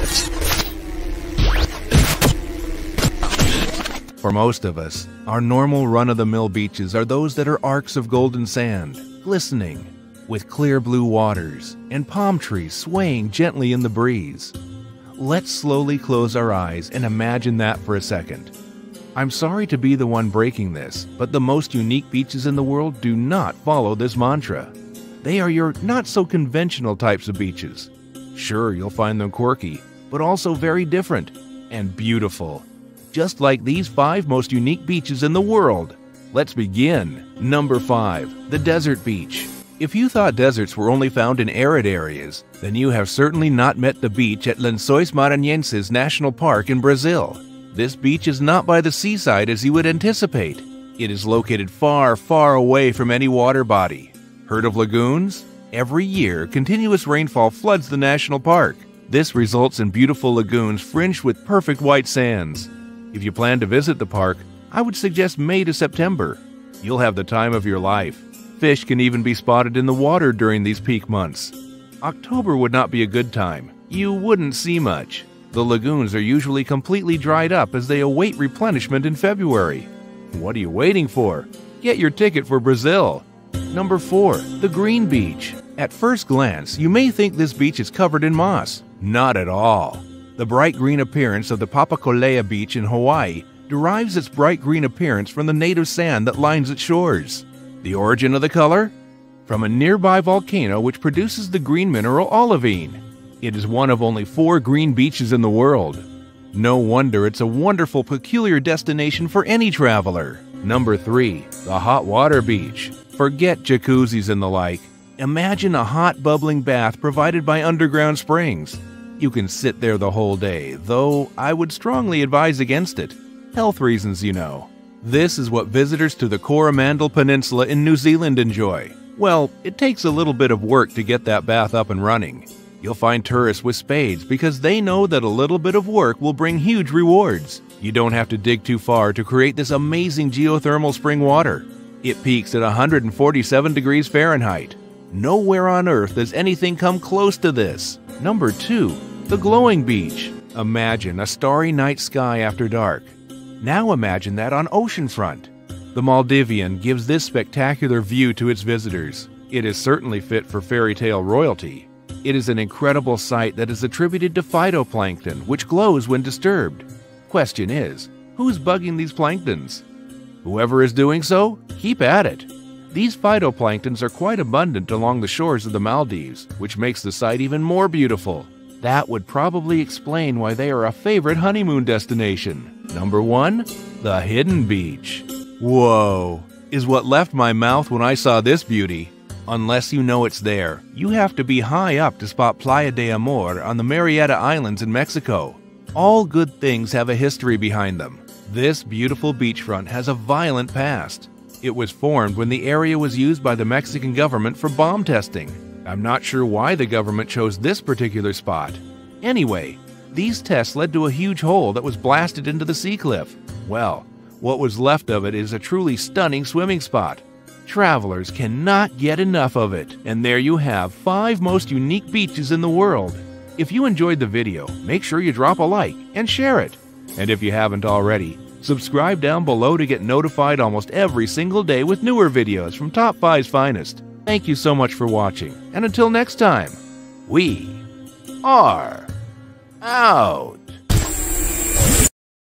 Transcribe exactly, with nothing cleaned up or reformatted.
For most of us, our normal run-of-the-mill beaches are those that are arcs of golden sand, glistening, with clear blue waters and palm trees swaying gently in the breeze. Let's slowly close our eyes and imagine that for a second. I'm sorry to be the one breaking this, but the most unique beaches in the world do not follow this mantra. They are your not-so-conventional types of beaches. Sure, you'll find them quirky, but also very different and beautiful. Just like these five most unique beaches in the world. Let's begin. Number five. The Desert Beach. If you thought deserts were only found in arid areas, then you have certainly not met the beach at Lençóis Maranhenses National Park in Brazil. This beach is not by the seaside as you would anticipate. It is located far, far away from any water body. Heard of lagoons? Every year, continuous rainfall floods the national park. This results in beautiful lagoons fringed with perfect white sands. If you plan to visit the park, I would suggest May to September. You'll have the time of your life. Fish can even be spotted in the water during these peak months. October would not be a good time. You wouldn't see much. The lagoons are usually completely dried up as they await replenishment in February. What are you waiting for? Get your ticket for Brazil. Number four. The Green Beach. At first glance, you may think this beach is covered in moss. Not at all. The bright green appearance of the Papakolea Beach in Hawaii derives its bright green appearance from the native sand that lines its shores. The origin of the color? From a nearby volcano which produces the green mineral olivine. It is one of only four green beaches in the world. No wonder it's a wonderful, peculiar destination for any traveler. Number three. The Hot Water Beach. Forget jacuzzis and the like. Imagine a hot, bubbling bath provided by underground springs. You can sit there the whole day, though I would strongly advise against it. Health reasons, you know. This is what visitors to the Coromandel Peninsula in New Zealand enjoy. Well, it takes a little bit of work to get that bath up and running. You'll find tourists with spades because they know that a little bit of work will bring huge rewards. You don't have to dig too far to create this amazing geothermal spring water. It peaks at one hundred forty-seven degrees Fahrenheit. Nowhere on Earth does anything come close to this. Number two. The Glowing Beach. Imagine a starry night sky after dark. Now imagine that on oceanfront. The Maldivian gives this spectacular view to its visitors. It is certainly fit for fairy tale royalty. It is an incredible sight that is attributed to phytoplankton, which glows when disturbed. Question is, who's bugging these planktons? Whoever is doing so, keep at it. These phytoplanktons are quite abundant along the shores of the Maldives, which makes the sight even more beautiful. That would probably explain why they are a favorite honeymoon destination. Number one. The Hidden Beach. Whoa, is what left my mouth when I saw this beauty. Unless you know it's there, you have to be high up to spot Playa de Amor on the Marietta Islands in Mexico. All good things have a history behind them. This beautiful beachfront has a violent past. It was formed when the area was used by the Mexican government for bomb testing. I'm not sure why the government chose this particular spot. Anyway, these tests led to a huge hole that was blasted into the sea cliff. Well, what was left of it is a truly stunning swimming spot. Travelers cannot get enough of it. And there you have five most unique beaches in the world. If you enjoyed the video, make sure you drop a like and share it. And if you haven't already, subscribe down below to get notified almost every single day with newer videos from Top five's finest. Thank you so much for watching, and until next time, we are out.